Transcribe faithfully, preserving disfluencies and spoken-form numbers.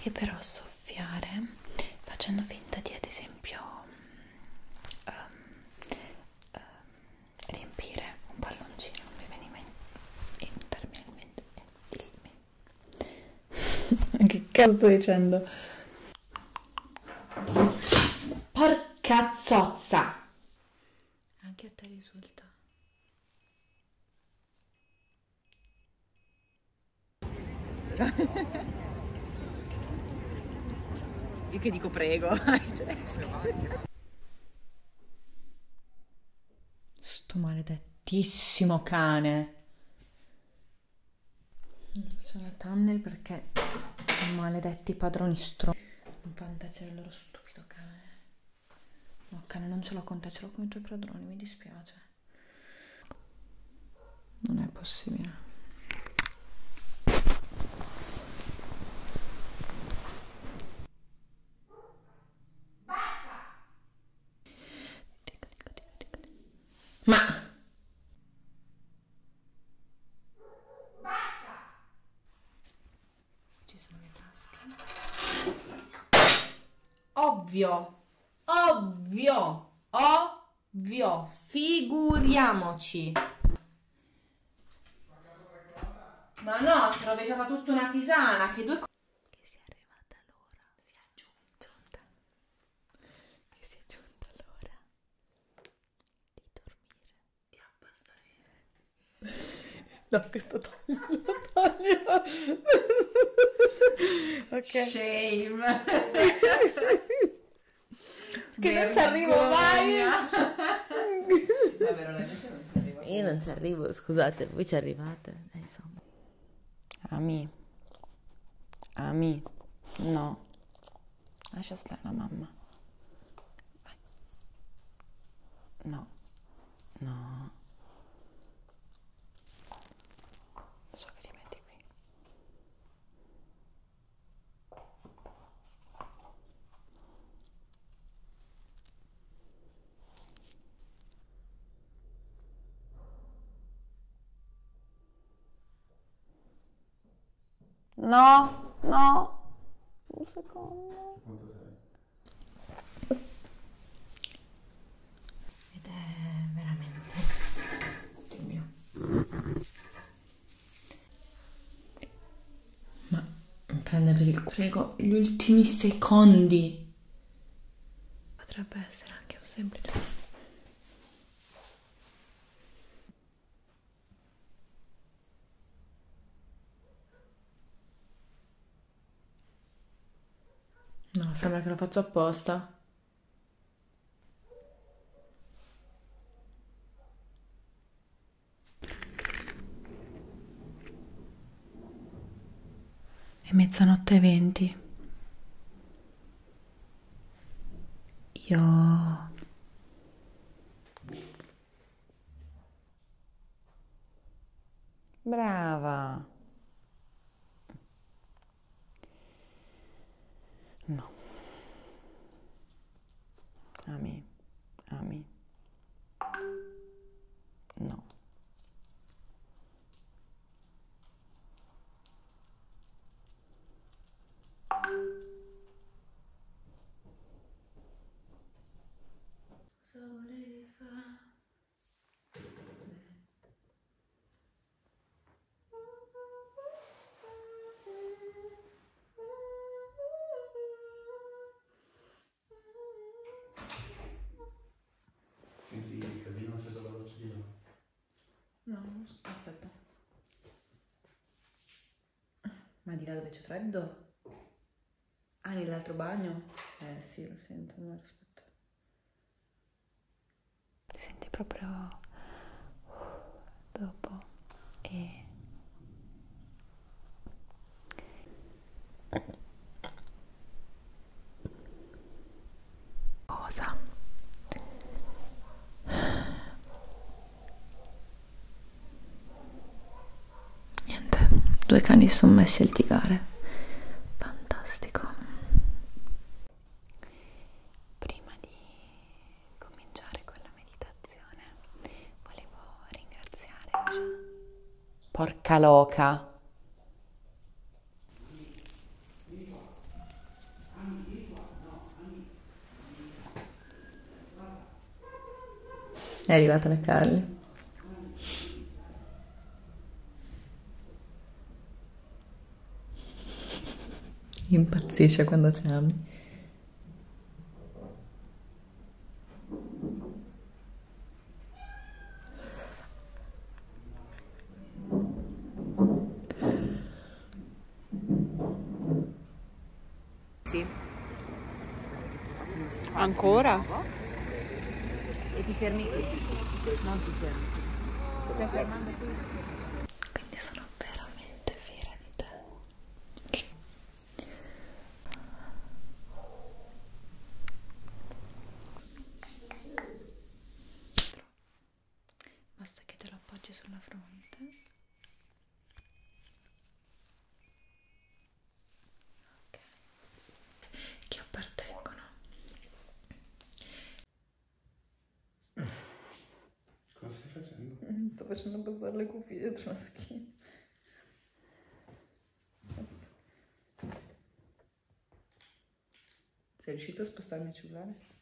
e però soffiare facendo finta di, ad esempio, um, um, riempire un palloncino. Non mi veniva in, in termine in mente, in, che cazzo sto dicendo? Porca zozza! Anche a te risulta? Io che dico prego ai tedeschi. Sto maledettissimo cane. Non faccio la thumbnail perché i maledetti padroni stro... Non fantastico il loro stupido cane. No, cane, non ce l'ho con te, ce l'ho con i tuoi padroni, mi dispiace. Non è possibile. Ma ci sono le tasche. Ovvio, ovvio, ovvio, figuriamoci. Ma no, si è rovesciata tutta una tisana, che due cose. Che sia arrivata l'ora, si è giunta, che sia giunta l'ora di dormire, di abbassare. No, questo taglio, lo taglio. Ok. Shame. Che non ci arrivo mai. Vabbè, non è invece non ci arrivo. Io non ci arrivo, scusate, voi ci arrivate, eh, insomma. Ami, Ami, no, lascia stare la mamma. Vai. No, no. So che ti metti qui. No, no, un secondo. Quanto sei? Ed è veramente... Dio mio. Ma prende per il prego gli ultimi secondi. Potrebbe essere anche un semplice... No, sembra che lo faccio apposta. È mezzanotte e venti. Io... Brava. No. Ami, Ami. No. Cosa volevi fare? Senti il casino, c'è solo la doccia. No, aspetta. Ma di là dove c'è freddo? Ah, nell'altro bagno? Eh sì, lo sento, ma aspetta. Ti senti proprio dopo e... Cosa? Niente, due cani si sono messi a litigare. Fantastico. Prima di cominciare con la meditazione volevo ringraziare... Porca loca. È arrivata la Carly. Impazzisce quando ci ami. Sì. Ancora? E ti fermi qui. Non ti fermi qui. Si stai fermando qui. Quindi sono veramente fiera di te. Basta che te lo appoggi sulla fronte. Ok. Che appartengono. Cosa stai facendo? Sto facendo passare le cuffie dietro la schiena. Aspetta. Sei riuscito a spostarmi il cellulare?